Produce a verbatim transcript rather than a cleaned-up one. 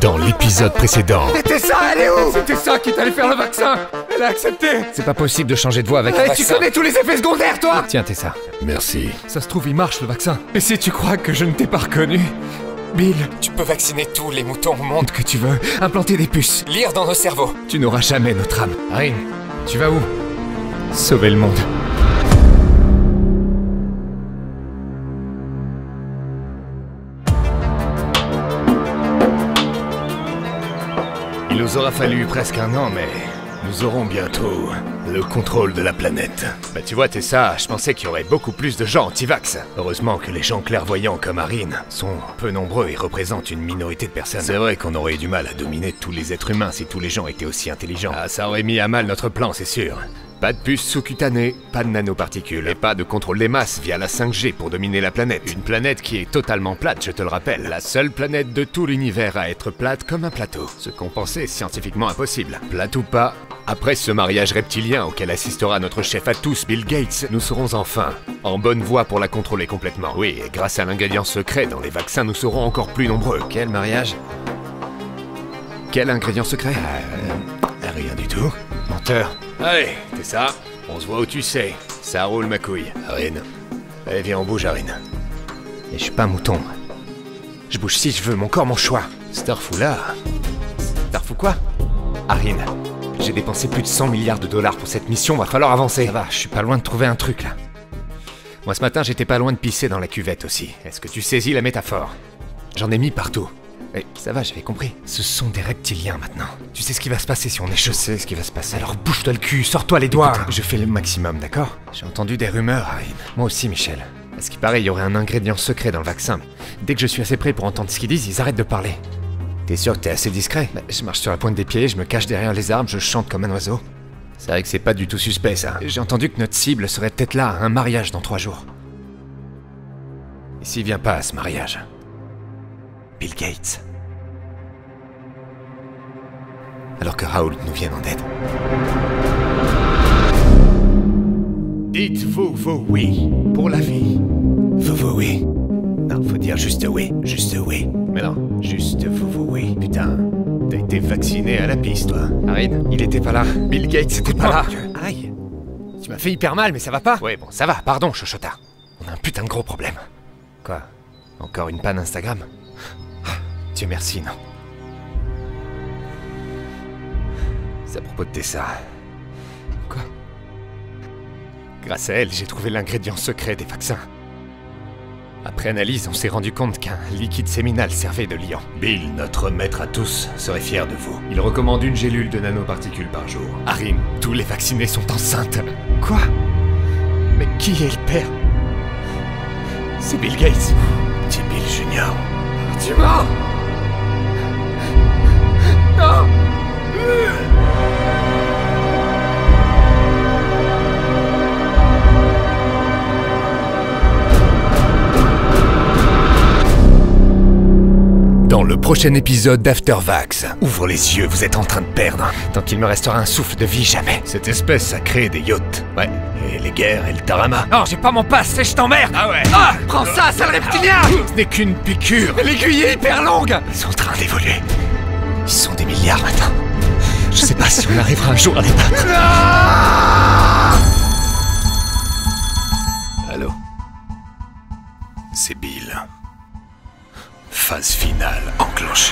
Dans l'épisode précédent... Et Tessa, elle est où? C'était ça qui t'allait faire le vaccin. Elle a accepté. C'est pas possible de changer de voix avec un Eh, vaccin. tu connais tous les effets secondaires, toi? Tiens, Tessa. Merci. Ça se trouve, il marche, le vaccin. Et si tu crois que je ne t'ai pas reconnu, Bill, tu peux vacciner tous les moutons au monde que tu veux, implanter des puces, lire dans nos cerveaux. Tu n'auras jamais notre âme. Arin, tu vas où? Sauver le monde. Il nous aura fallu presque un an, mais nous aurons bientôt le contrôle de la planète. Bah tu vois Tessa, je pensais qu'il y aurait beaucoup plus de gens anti-vax. Heureusement que les gens clairvoyants comme Arin sont peu nombreux et représentent une minorité de personnes. C'est vrai qu'on aurait eu du mal à dominer tous les êtres humains si tous les gens étaient aussi intelligents. Ah, ça aurait mis à mal notre plan, c'est sûr. Pas de puces sous-cutanées, pas de nanoparticules, et pas de contrôle des masses via la cinq G pour dominer la planète. Une planète qui est totalement plate, je te le rappelle. La seule planète de tout l'univers à être plate comme un plateau. Ce qu'on pensait scientifiquement impossible. Plate ou pas, après ce mariage reptilien auquel assistera notre chef à tous, Bill Gates, nous serons enfin en bonne voie pour la contrôler complètement. Oui, et grâce à l'ingrédient secret dans les vaccins, nous serons encore plus nombreux. Quel mariage? Quel ingrédient secret? Euh, rien du tout. Menteur. Allez, c'est ça. On se voit où tu sais. Ça roule ma couille. Arin. Allez, viens, on bouge, Arin. Et je suis pas un mouton. Je bouge si je veux, mon corps, mon choix. Starfou là. Starfou quoi? Arin, j'ai dépensé plus de cent milliards de dollars pour cette mission, va falloir avancer. Ça va, je suis pas loin de trouver un truc là. Moi ce matin, j'étais pas loin de pisser dans la cuvette aussi. Est-ce que tu saisis la métaphore? J'en ai mis partout. Eh, ça va, j'avais compris. Ce sont des reptiliens maintenant. Tu sais ce qui va se passer si on est chaud. Je sais ce qui va se passer. Alors bouge-toi le cul, sors-toi les doigts. Écoute, je fais le maximum, d'accord? J'ai entendu des rumeurs, Arin. Moi aussi, Michel. À ce qui paraît, il y aurait un ingrédient secret dans le vaccin. Dès que je suis assez près pour entendre ce qu'ils disent, ils arrêtent de parler. T'es sûr que t'es assez discret? Bah, je marche sur la pointe des pieds, je me cache derrière les arbres, je chante comme un oiseau. C'est vrai que c'est pas du tout suspect, ça. J'ai entendu que notre cible serait peut-être là à un mariage dans trois jours. Et s'il vient pas à ce mariage? Bill Gates. Alors que Raoul nous vienne en aide. Dites-vous vos oui pour la vie. Vous, vous, oui. Non, faut dire juste oui, juste oui. Mais non, juste vous, vous, oui. Putain, t'as été vacciné à la piste, toi. Arin, il était pas là. Bill Gates était pas là. Aïe. Tu m'as fait hyper mal, mais ça va pas? Ouais, bon, ça va, Pardon, Chochota. On a un putain de gros problème. Quoi? Encore une panne Instagram? Ah, Dieu merci, non. C'est à propos de Tessa. Quoi? Grâce à elle, j'ai trouvé l'ingrédient secret des vaccins. Après analyse, on s'est rendu compte qu'un liquide séminal servait de liant. Bill, notre maître à tous, serait fier de vous. Il recommande une gélule de nanoparticules par jour. Arin, tous les vaccinés sont enceintes. Quoi? Mais qui est le père? C'est Bill Gates. C'est Bill Junior. Tu mens? Non! Dans le prochain épisode d'Aftervax, ouvre les yeux, vous êtes en train de perdre. Tant qu'il me restera un souffle de vie, jamais. Cette espèce a créé des yachts. Ouais, et les guerres et le tarama. Non, j'ai pas mon pass, je t'emmerde. Ah ouais. Ah! Prends ça, sale reptilien! Ce n'est qu'une piqûre. L'aiguille est hyper longue! Ils sont en train d'évoluer. Ils sont des milliards maintenant. Je sais pas si on arrivera un jour à les battre. Allô? C'est Bill. Phase finale enclenchée.